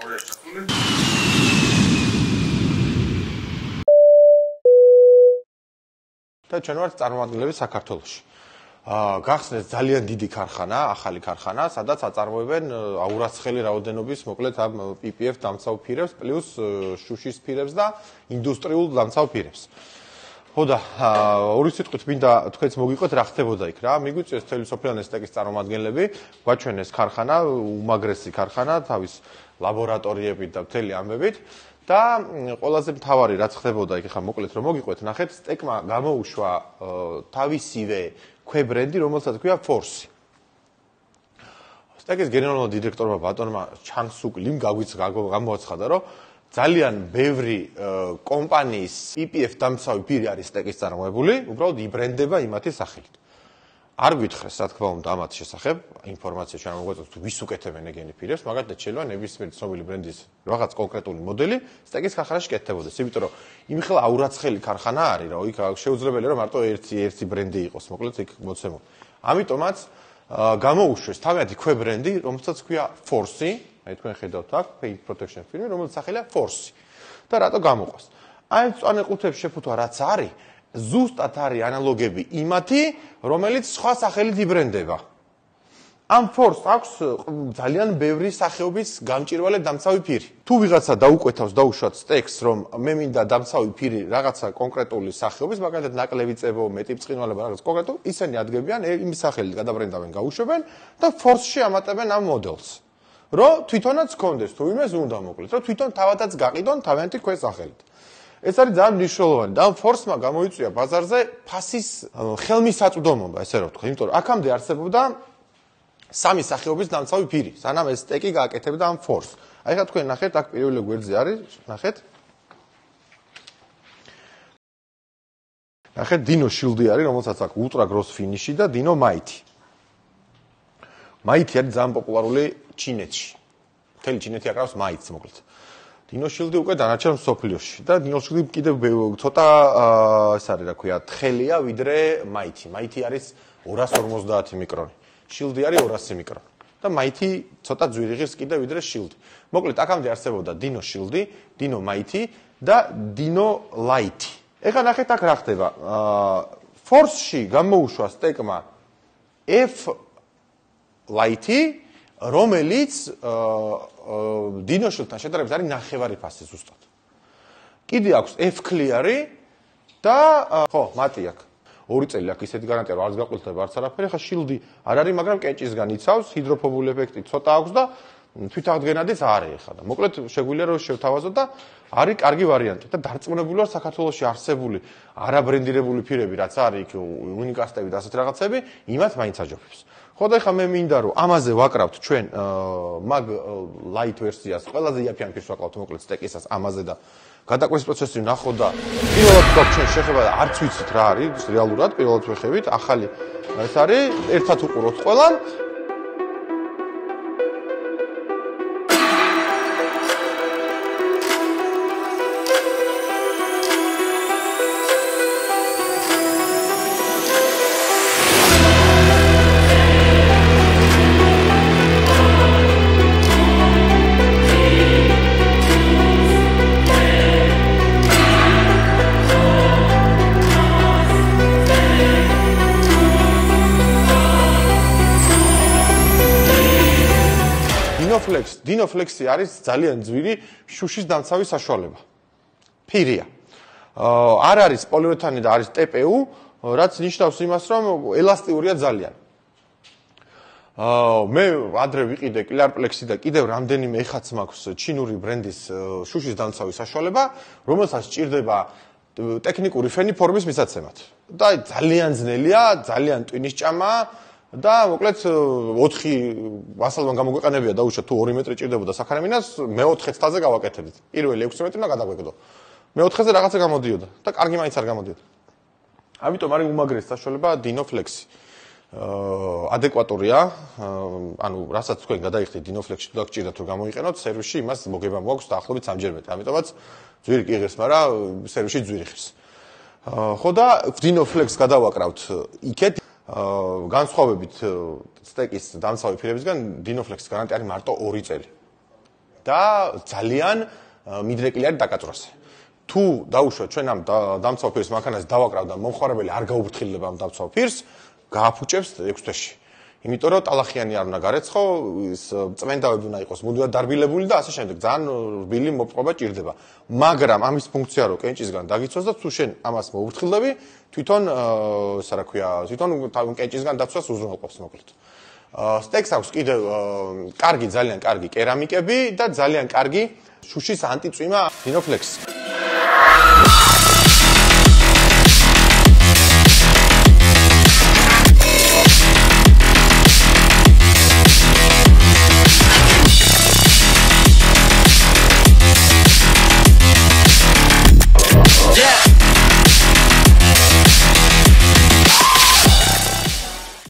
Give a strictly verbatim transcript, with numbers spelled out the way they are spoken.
და ჩვენ ვართ წარმომადგენლები საქართველოში. გახსნეს ძალიან დიდი ქარხანა, ახალი ქარხანა, სადაც აწარმოებენ აურაცხელი რაოდენობის, მოკლედ ამ პი პი ეფ დამცავ ფირებს, პლუს შუშის ფირებს და ინდუსტრიულ დამცავ ფირებს. ხო და ორი სიტყვით მინდა თქვენც მოგიყვეთ რა ხდებოდა იქ რა. მიგვიწვიეს მთელი სოფლიანი სტეკის წარმომადგენლები, გვაჩვენეს ქარხანა, უმაგრესი ქარხანა, თავის ლაბორატორიებით და მთელი ამბებით. და ყველაზე მთავარი რაც ხდებოდა იქ, ხა მოკლედ რომ მოგიყვეთ, ნახეთ, სტეკმა გამოუშვა თავისივე ქვებრენდი, რომელსაც ქვია Force. სტეკის გენერალურ დირექტორმა ბატონმა ჩანსუკლიმ გამოაცხადა, რომ ძალიან ბევრი კომპანიის პი პი ეფ დამცავი ფირი არის სტეკის წარმოებული, უბრალოდ იბრენდება იმათი სახელით. არ გვითხრეს, რა თქმა უნდა, ამათ შესახებ ინფორმაცია ჩვენ მოგვეწევთ თუ ვის უკეთებენ ეგენი ფირებს, მაგალითად შეიძლება ნებისმიერი ცნობილი ბრენდის რაღაც კონკრეტული მოდელი სტეკის ქარხანაში კეთდებოდეს, იმიტომ რომ იმხელა აურაცხელი ქარხანა არის, რა, იქ შეუძლებელია რომ მარტო ერთი ერთი ბრენდი იყოს, მოკლედ იქ მოცემული. ამიტომაც გამოუშვეს თავიანთი ქვებრენდი, რომელსაც ქვია Force, აი თქვენ ხედავთ აქ, Paint Protection firm, რომელიც სახელია Force. და რატო გამოყვას? აი მწვანე ყუთებს შეფუთვა რაც არის, ზუსტად არის ანალოგები იმათი, რომელიც სხვა სახელით იბრენდება. ამ Force აქვს ძალიან ბევრი სახეობის გამჭირვალე დამცავი ფირი. თუ ვიღაცა დაუკვეთავს დაუშვათ სტეკს, რომ მე მინდა დამცავი ფირი რაღაცა კონკრეტული სახეობის, მაგალითად ნაკლები წებო, მეტი ბრწყინვალება რაღაც კონკრეტულ, ისინი ადგენენ იმ სახელით გადაბრენდავენ, გაუშვებენ და Force-ში ამატებენ ამ მოდელს. რომ თვითონაც კონდეს, თუ იმეს უნდა მოკლედ, რომ თვითონ თავადაც გაყიდონ თავიანთი ქვეს სახელით. ეს არის ძალიან მნიშვნელოვანი და Force-მა გამოიწვია ბაზარზე ფასის ხელმისაწვდომობა, ესე რომ ვთქვი, იმიტომ რომ აქამდე არსებობდა სამი სახეობის დამცავი ფირი, სანამ ეს სტეკი გააკეთებდა ამ Force. აი ხა თქვენ ნახეთ, აქ პირველი გვერდზე არის, ნახეთ. ნახეთ, Dino Shield-ი არის, რომელსაც აქვს ultra gross finish-ი და Dino Mighty. Mighty არის ძალიან პოპულარული ჩინეთში. მთელი ჩინეთი აკრავს Mighty-ს მოკლედ. Dino Shield-ი უკვე დანარჩენ მსოფლიოში და Dino Shield-ი კიდევ ცოტა ეს არის რა ქვია, თხელია ვიდრე Mighty. Mighty არის ორას ორმოცდაათი მიკრონი. Shield-ი არის ორასი მიკრონი. და Mighty ცოტა ძვირი ღირს კიდევ ვიდრე Shield-ი. მოკლედ აქამდე არსებობდა Dino Shield-ი, Dino Mighty და Dino Light-ი. ეხლა ნახეთ აქ რა ხდება. Force-ში გამოუშვა სტეკმა F Light-ი, რომელიც Dino Shield-თან შედარებით არის ნახევარი ფასი ზუსტად. კიდე აქვს F Clear-ი და ხო, მათი აქვს. ორი წელი აქვს ისეთი გარანტია, რომ არც გაყოლდება, არც არაფერი, ხა Shield-ი არ არის, მაგრამ კენჭისგან იცავს, ჰიდროფობული ეფექტი ცოტა აქვს და თვითაღდგენადიც არის ხა და მოკლედ შეგვიძლია რომ შევთავაზოთ და არის კარგი ვარიანტი და დარწმუნებული ვარ საქართველოში არსებული არაბრენდირებული ფირები, რაც არის იქ უნიკასტები და ასეთ რაღაცები, იმათ მაინც აჯობებს. ხო და ხა მე მინდა რომ ამაზე ვაკრავთ ჩვენ მაგ light ვერსიას, ყველაზე იაფიან ფირს ვაკრავთ მოკლედ სტეკისას ამაზე და გადაკვეთის პროცესი ვნახოთ და პირველად თქვა ჩვენ შეხება და არც ვიცით რა არის რეალურად, პირველად ვეხევით, ახალი ეს არის, ერთად უყუროთ ყველან. Dino Flex-ი არის ძალიან ძვირი შუშის დამცავი საშუალება. ფირია. არ არის პოლიურეთანი და არის ტე პე უ, რაც ნიშნავს იმას, რომ ელასტიურია ძალიან. მე ადრე ვიყიდე Clearplex-ი და კიდევ რამდენიმე ეხაც მაქვს ჩინური ბრენდის შუშის დამცავი საშუალება, რომელსაც სჭირდება ტექნიკური ფენი ფორმის მისაცემად. და ძალიან ძნელია, ძალიან ტვინის ჭამაა. და მოკლედ ოთხი ვასალმან გამოგვეყენებია დაუშვათ თუ ორი მეტრი ჭირდებოდა საქარამინას, მეოთხე ცთაზე გავაკეთებდით. პირველი ექვსი მეტრი უნდა გადაგვეკდო. მეოთხეზე რაღაცა გამოდიოდა და კარგი მაინც არ გამოდიოდა. ამიტომ არის უმაგრესი საშუალება Dino Flex-ი. ადეკვატურია, ანუ რასაც თქვენ გადაიხდით Dino Flex-ში თუ დაგჭირდათ რომ გამოიყენოთ, სერვისში იმას მოგება მოაქვს დაახლოებით სამჯერ მეტი. ამიტომაც ძვირი კი ღირს, მაგრამ სერვისში ძვირი ღირს. ხო და Dino Flex გადავაკრავთ იქეთ განსხვავებით სტეკის დამცავი ფირებისგან Dino Flex-ის გარანტია არის მარტო ორი წელი. და ძალიან მიდრეკილი არის დაკაწვრასე. თუ დაუშვათ ჩვენ ამ დამცავ ფირს მანქანას დავაკრავ და მომხმარებელი არ გაუფრთხილდება ამ დამცავ ფირს, გააფუჭებს ექვს თვეში. იმიტომ რომ ტალახიანი არ უნდა გარეცხო, ის წმენდავები უნდა იყოს მუდმივად დარბილებული და ასე შემდეგ. ძალიან რბილი მოპყრობა ჭირდება. მაგრამ ამის ფუნქცია რო კენჭისგან დაგიცვას და თუ შენ ამას მოუფრთხილდები, თვითონ ისა რა ქვია, თვითონ კენჭისგან დაცვას უზრუნველყოფს მოკლედ. სტექს აქვს კიდევ კარგი, ძალიან კარგი კერამიკები და ძალიან კარგი შუშის ანტიწვიმა დინოფლექსი.